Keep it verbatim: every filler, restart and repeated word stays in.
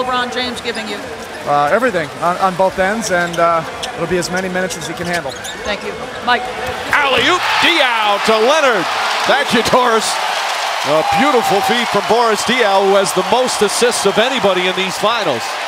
LeBron James giving you? Uh, everything on, on both ends, and uh, it'll be as many minutes as he can handle. Thank you. Mike. Alley-oop, Diaw to Leonard. Thank you, Doris. A beautiful feed from Boris Diaw, who has the most assists of anybody in these finals.